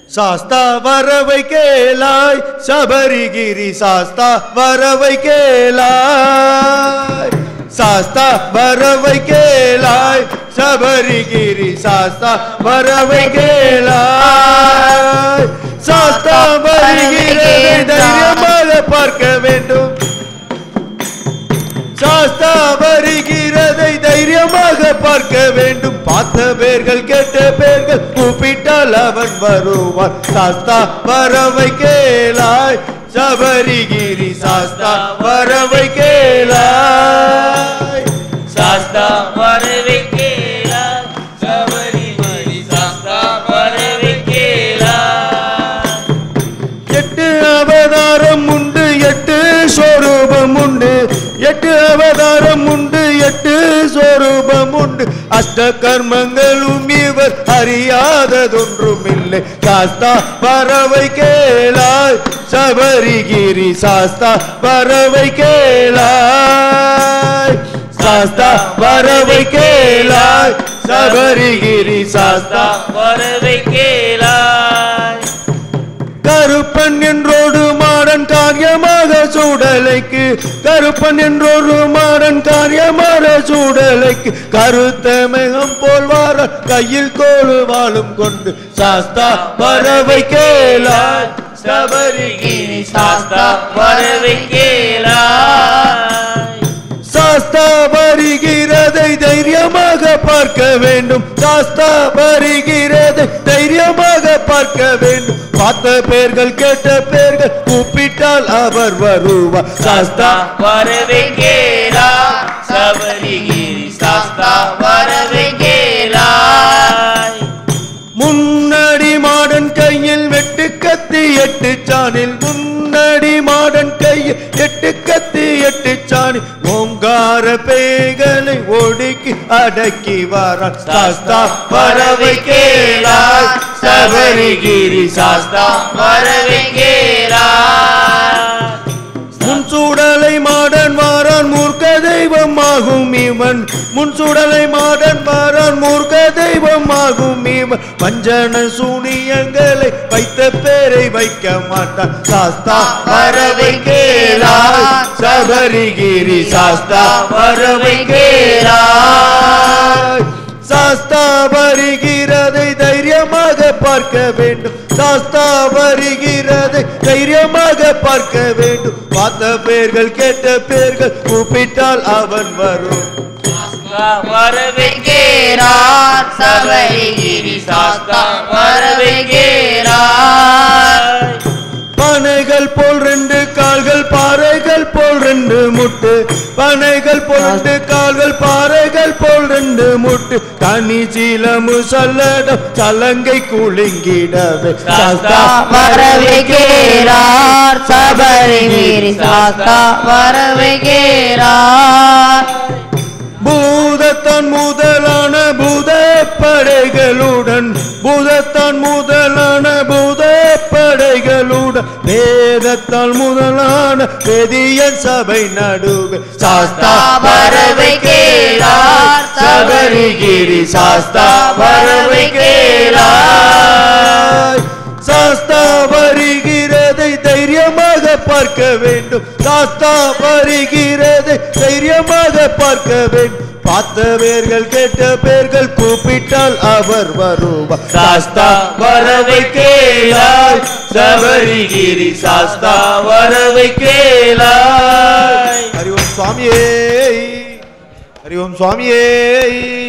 சாஸ்தா வரவை கேளாய் சபரிகிரி சாஸ்தா வரவை கேளாய் சாஸ்தா வரவை கேளாய் சபரிகிரி சாஸ்தா வரவை கேளாய் சாஸ்தா வருகிறதை தைரியமாக பார்க்க வேண்டும் சாஸ்தா வருகிறதை தைரியமாக பார்க்க வேண்டும் பார்த்த பேர்கள் கேட்ட பேர்கள் கூப்பிட்டால் அவன் வருவான் சாஸ்தா வரவை கேளாய் சபரிகிரி சாஸ்தா வரவை கேளாய் சாஸ்தா வரவை கேளாய் சபரிகிரி சாஸ்தா வரவை கேளாய் எட்டு அவதாரம் உண்டு எட்டு ஸ்வரூபம் உண்டு எட்டு அவதாரம் உண்டு எட்டு ஸ்வரூபம் உண்டு அஷ்ட கர்மங்களும் இவர் அறியாததொன்றுமில்லை சாஸ்தா வரவை கேளாய் சபரிகிரி சாஸ்தா வரவை கேளாய் சாஸ்தா வரவை கேளாய் சபரிகிரி சாஸ்தா வரவை கேளாய் கருப்பன் என்றோடு மாடன் காரியமாக சூடலைக்கு கருப்பன் என்றோடு மாடன் காரியமாக சூடலைக்கு கருத்த மேகம் போல் வார கையில் கோடு வாழும் கொண்டு சாஸ்தா வரவை கேளாய் சபரிகிரி சாஸ்தா வரவை கேளாய் சாஸ்தா வருகிறதை தைரியமாக பார்க்க வேண்டும் சாஸ்தா வருகிறதை தைரியமாக பார்க்க வேண்டும் பார்த்த பேர்கள் கேட்ட பேர்கள் கூப்பிட்டால் அவர் வருவார் சாஸ்தா வரவை கேளாய் சபரிகிரி சாஸ்தா வரவை கேளாய் முன்னாடி மாடன் கையில் வெட்டு கத்தி எட்டு சாணில் முன்னாடி மாடன் கையில் எட்டு கத்தி எட்டு சாணில் ஓங்கார பேய்களை ஒடுக்கி அடக்கி வாரான் சாஸ்தா வரவை கேளாய் சபரிகிரி சாஸ்தா வரவை கேளாய் முன் சூடலை மாடன் வாரான் மூர்க்க தெய்வம் ஆகும் இவன் முன் சூடலை மாடன் வாரான் மூர்க்க தெய்வம் ஆகும் இவன் பஞ்சன சூனியங்களை வைத்த பேரை வைக்க மாட்டான் சாஸ்தா வரவை கேளாய் சபரிகிரி சாஸ்தா வரவை கேளாய் சாஸ்தா வருகிறதை தைரியமாக பார்க்க வேண்டும் சாஸ்தா வருகிறதை தைரியமாக பார்க்க வேண்டும் பார்த்த பேர்கள் கேட்ட பேர்கள் கூப்பிட்டால் அவன் வரும் வரவை கேளாய் சபரிகிரி சாஸ்தா வரவை கேளாய் பனைகள் போல் ரெண்டு கால்கள் பாறைகள் போல் ரெண்டு முட்டு பனைகள் போல் ரெண்டு கால்கள் பாறைகள் போல் ரெண்டு முட்டு கனி சீலமு சல்லடம் சலங்கை குலுங்கிடவே சாஸ்தா வரவை கேளாய் சபரிகிரி சாஸ்தா வரவை கேளாய் பூதத்தான் முதலான பூத படைகளுடன் பூதத்தான் முதலான பூத படைகளுடன் வேதத்தால் முதலான வேதியன் சபை நடுவே சாஸ்தா வரவை கேளாய் சபரிகிரி சாஸ்தா வரவை கேளாய் சாஸ்தா வருகிறதை தைரியமாக பார்க்க வேண்டும் சாஸ்தா வருகிறதை தைரியமாக பார்க்க வேண்டும் பார்த்த பேர்கள் கேட்ட பேர்கள் கூப்பிட்டால் அவர் வருவார் சாஸ்தா வரவை கேளாய் சபரிகிரி சாஸ்தா வரவை கேளாய் ஹரி ஓம் சுவாமியே ஹரி ஓம் சுவாமியே